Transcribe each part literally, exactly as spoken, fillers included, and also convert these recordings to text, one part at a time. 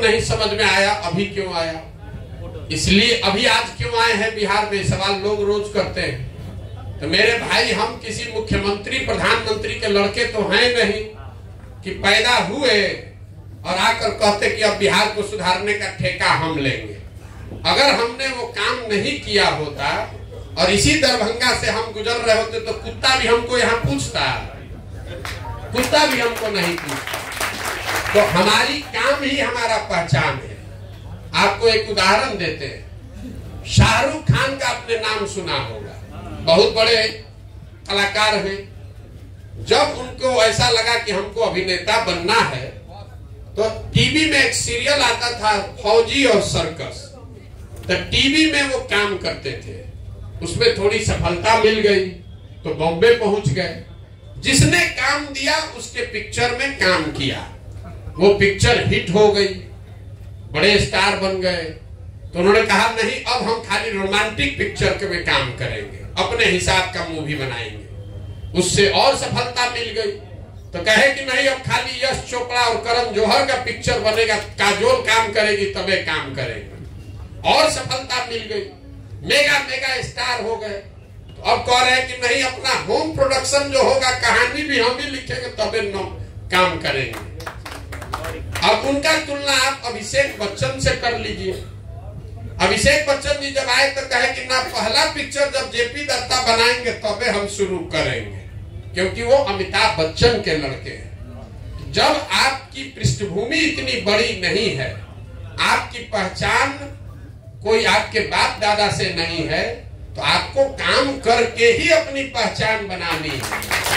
नहीं समझ में आया, अभी क्यों आया, इसलिए अभी आज क्यों आए हैं बिहार में, सवाल लोग रोज करते हैं। तो मेरे भाई, हम किसी मुख्यमंत्री प्रधानमंत्री के लड़के तो हैं नहीं कि पैदा हुए और आकर कहते कि अब बिहार को सुधारने का ठेका हम लेंगे। अगर हमने वो काम नहीं किया होता और इसी दरभंगा से हम गुजर रहे होते तो कुत्ता भी हमको यहाँ पूछता, कुत्ता भी हमको नहीं पूछता। तो हमारी काम ही हमारा पहचान है। आपको एक उदाहरण देते हैं, शाहरुख खान का आपने नाम सुना होगा, बहुत बड़े कलाकार हैं। जब उनको ऐसा लगा कि हमको अभिनेता बनना है तो टीवी में एक सीरियल आता था फौजी और सर्कस, तो टीवी में वो काम करते थे, उसमें थोड़ी सफलता मिल गई तो बॉम्बे पहुंच गए। जिसने काम दिया उसके पिक्चर में काम किया, वो पिक्चर हिट हो गई, बड़े स्टार बन गए। तो उन्होंने कहा नहीं, अब हम खाली रोमांटिक पिक्चर के में काम करेंगे, अपने हिसाब का मूवी बनाएंगे। उससे और सफलता मिल गई तो कहे कि नहीं, अब खाली यश चोपड़ा और करण जौहर का पिक्चर बनेगा, काजोल काम करेगी तबे काम करेंगे। और सफलता मिल गई, मेगा मेगा स्टार हो गए। तो अब कह रहे हैं कि नहीं, अपना होम प्रोडक्शन जो होगा, कहानी भी हम ही लिखेंगे तबे न काम करेंगे। अब उनका तुलना आप अभिषेक बच्चन से कर लीजिए। अभिषेक बच्चन जी जब आए तो कहे कि ना, पहला पिक्चर जब जेपी दत्ता बनाएंगे तबे हम शुरू करेंगे, क्योंकि वो अमिताभ बच्चन के लड़के हैं। जब आपकी पृष्ठभूमि इतनी बड़ी नहीं है, आपकी पहचान कोई आपके बाप दादा से नहीं है, तो आपको काम करके ही अपनी पहचान बनानी है।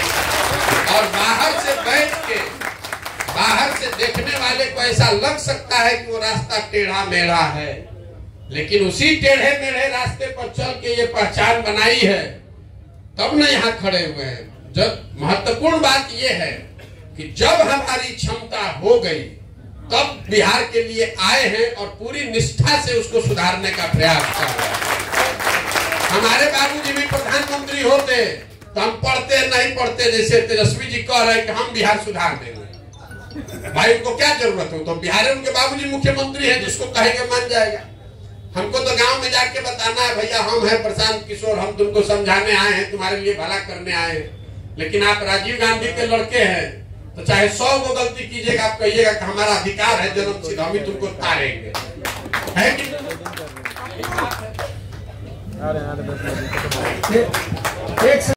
और बाहर से बैठ के, बाहर से देखने वाले को ऐसा लग सकता है कि वो रास्ता टेढ़ा मेढ़ा है, लेकिन उसी टेढ़े मेढ़े रास्ते पर चल के ये पहचान बनाई है, तब न यहाँ खड़े हुए हैं। जब महत्वपूर्ण बात यह है कि जब हमारी क्षमता हो गई तब बिहार के लिए आए हैं और पूरी निष्ठा से उसको सुधारने का प्रयास कर रहे हैं। हमारे बाबूजी भी प्रधानमंत्री होते तो हम पढ़ते नहीं पढ़ते, जैसे तेजस्वी जी कह रहे हैं कि हम बिहार सुधार देंगे। भाई उनको क्या जरूरत हो, तो बिहार उनके बाबूजी मुख्यमंत्री है, जिसको कहेंगे मान जाएगा। हमको तो गांव में जाके बताना है, भैया हम हैं प्रशांत किशोर, हम तुमको समझाने आए हैं, तुम्हारे लिए भला करने आए हैं। लेकिन आप राजीव गांधी के लड़के हैं तो चाहे सौ को गलती कीजिएगा, आप कहिएगा कि हमारा अधिकार है जन्मसिद्ध, हम ही तुमको तारेंगे, है कि